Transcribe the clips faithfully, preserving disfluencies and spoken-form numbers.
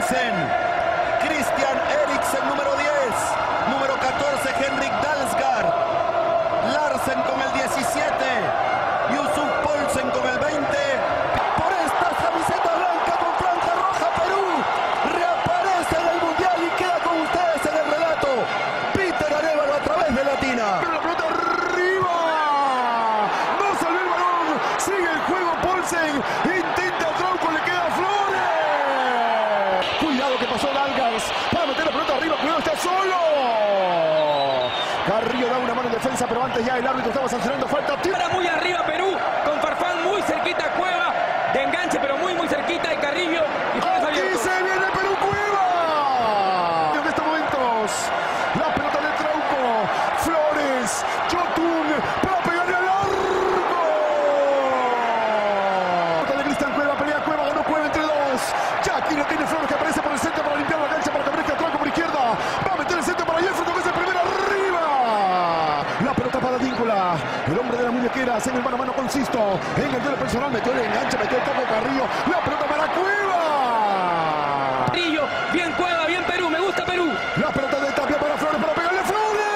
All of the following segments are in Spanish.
Eriksen. Christian Eriksen, número diez. Número catorce, Henrik Dalsgaard. Larsen con el diecisiete. Yusuf Poulsen con el veinte. Por esta camiseta blanca con franja roja, Perú reaparece en el Mundial y queda con ustedes en el relato. Peter Arévalo a través de Latina. La pelota arriba. No salió el balón. Sigue el juego Poulsen. Intenta Trauco, le queda Flores. Cuidado que pasó Dalgas para meter la pelota arriba. Cuidado, está solo. Carrillo da una mano en defensa, pero antes ya el árbitro estaba sancionando falta. Ahora muy arriba Perú, con Farfán muy cerquita a Cueva, de enganche, pero muy muy cerquita de Carrillo. Y Flores Aquí abierto. se viene Perú, Cueva. En estos momentos, la pelota de Trauco. Flores, Yotun, para pegarle al largo. Pelota de Cristian Cueva, pelea Cueva, ganó Cueva entre dos. Ya aquí no tiene Flores que aparece por el centro para limpiar la cancha, para que aparezca Trauco por izquierda. Va a meter el centro para Jefferson, que es el primero arriba. La pelota para Víncula, el hombre de la muñequera, en el mano a mano con Sisto. En el duelo personal metió el enganche, metió el taco Carrillo. La pelota para Cueva. Carrillo, bien Cueva, bien Perú, me gusta Perú. La pelota de Tapia para Flores, para pegarle a Flores.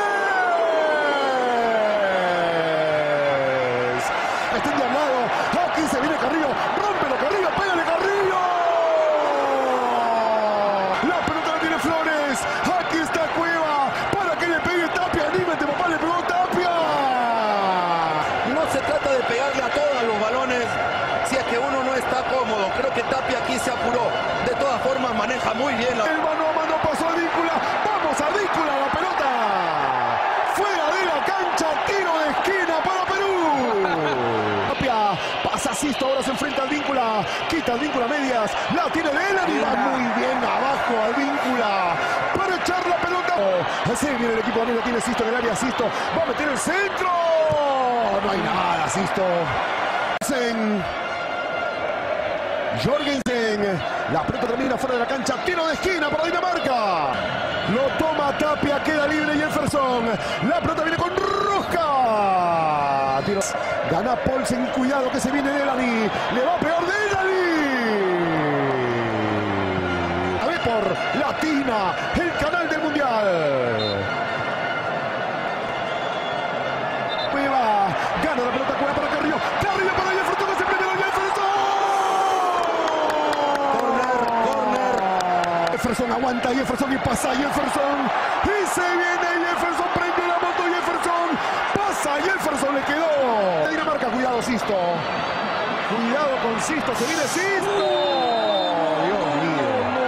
Está endiablado. Aquí se viene Carrillo. Rómpelo, Carrillo, pégale, Carrillo. La pelota la tiene Flores. Aquí está Cueva. Para que le pegue Tapia. Anímate, papá, le pegó Tapia. No se trata de pegarle a todos los balones si es que uno no está cómodo. Creo que Tapia aquí se apuró. De todas formas maneja muy bien la... El mano a mano pasó a Víncula. Vamos a Víncula, la pelota. Fuera de la cancha, tiro de esquina para Perú. Tapia pasa Sisto, ahora se enfrenta al Víncula. Quita al Víncula medias. La tiene de él y va muy bien abajo al Víncula para echar la pelota. Así viene el equipo amigo, tiene Sisto en el área. Sisto va a meter el centro. No hay nada, Sisto. Jorgensen, la pelota termina fuera de la cancha, tiro de esquina para Dinamarca. Lo toma Tapia, queda libre Jefferson. La pelota viene con rosca. Tiros. Gana Poulsen, cuidado que se viene Delany. Le va a pegar Delany. A ver por Latina, el canal del Mundial. Cueva, gana la pelota Cueva para Carrillo. Carrillo para Jefferson, que se primero Jefferson. Jefferson aguanta, Jefferson y pasa Jefferson. Y se viene Jefferson, prende la moto Jefferson. Pasa Jefferson, le quedó. Dinamarca, cuidado Sisto. Cuidado con Sisto, se viene Sisto. Dios mío.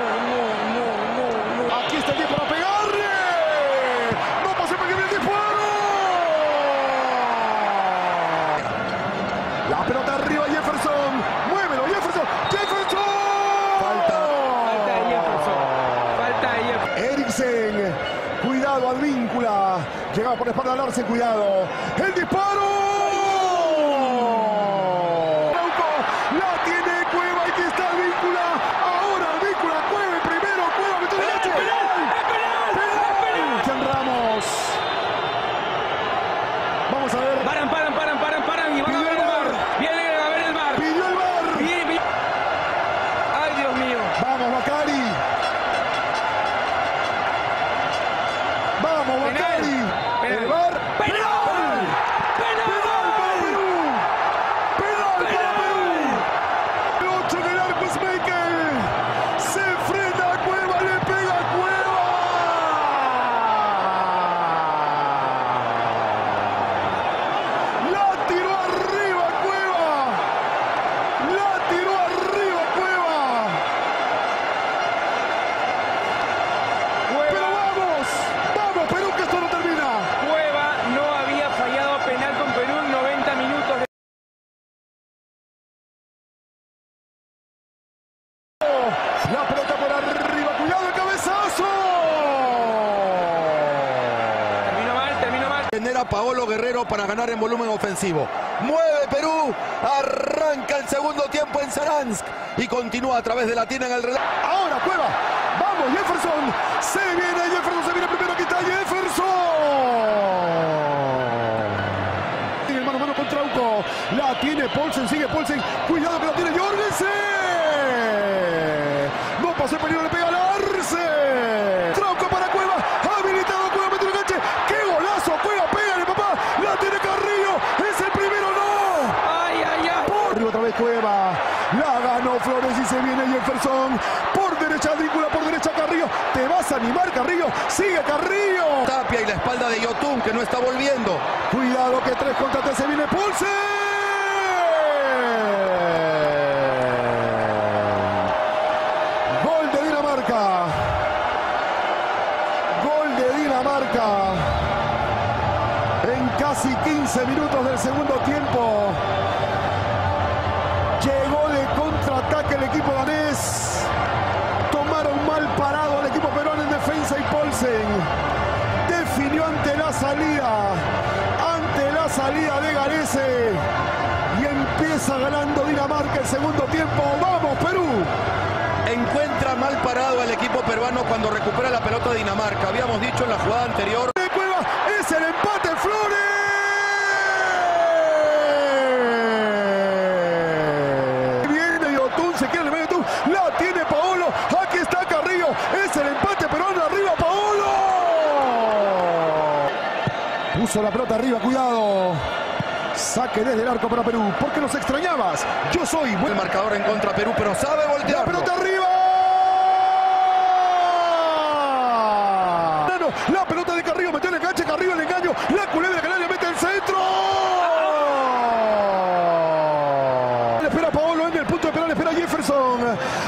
Aquí está el tiempo para pegarle. No pase para que viene el disparo. La pelota arriba Jefferson. Muévelo Jefferson. Jefferson. Falta. Falta de Jefferson. Falta de Jefferson. Eriksen, cuidado al Víncula. Llegaba por la espalda de Larsen, cuidado. El disparo. Trauco, la tiene Cueva, aquí está el Víncula. Ahora el Víncula, Cueva primero, Cueva metió el derecho. Cristian Ramos. Vamos a ver. Paran, paran, paran, paran, paran y van a ver el bar. Vienen a ver el bar. Pidió el bar. Viene, viene. Ay, Dios mío. Vamos, Bacari. Vamos, Bacari. Penal. El bar. ¡Penal! ¡Penal! ¡Penal para Perú! ¡Penal para Perú! El ocho del arco es Michael. Se enfrenta a Cueva, le pega a Cueva. La tiró arriba Cueva. La tiró arriba Cueva. Pero vamos, vamos Perú, que esto no termina. Cueva no había fallado penal con Perú en noventa minutos. De... La pelota por arriba, cuidado el cabezazo. Terminó mal, terminó mal. Genera Paolo Guerrero para ganar en volumen ofensivo. Mueve Perú. Arranca el segundo tiempo en Saransk. Y continúa a través de Latina en el relato. Ahora Cueva, vamos Jefferson. Se viene Jefferson, se viene primero, aquí está Jefferson. Tiene mano a mano con Trauco. La tiene Poulsen, sigue Poulsen. Cuidado que la tiene Jorgensen. No pasó el peligro, le pega al Jefferson. Por derecha Advíncula, por derecha Carrillo. ¿Te vas a animar, Carrillo? ¡Sigue Carrillo! Tapia y la espalda de Yotun, que no está volviendo. Cuidado que tres contra tres se viene Poulsen. Gol de Dinamarca. Gol de Dinamarca. En casi quince minutos del segundo tiempo. Llegó de contraataque el equipo danés. Tomaron mal parado al equipo peruano en defensa y Poulsen definió ante la salida. Ante la salida de Garese. Y empieza ganando Dinamarca el segundo tiempo. ¡Vamos, Perú! Encuentra mal parado al equipo peruano cuando recupera la pelota de Dinamarca. Habíamos dicho en la jugada anterior. De Cueva, es el empate, Flores. Viene Yotun, se quiere el medio Yotun. La tiene Paolo. Aquí está Carrillo. Es el empate peruano. Arriba Paolo. Puso la pelota arriba, cuidado. Saque desde el arco para Perú. ¿Por qué los extrañabas? Yo soy buen El marcador en contra Perú, pero sabe voltear. La pelota arriba. La pelota de Carrillo, metió el enganche, Carrillo el engaño. La culebra canaria mete el centro. Le espera Paolo en el punto de penal, espera Jefferson.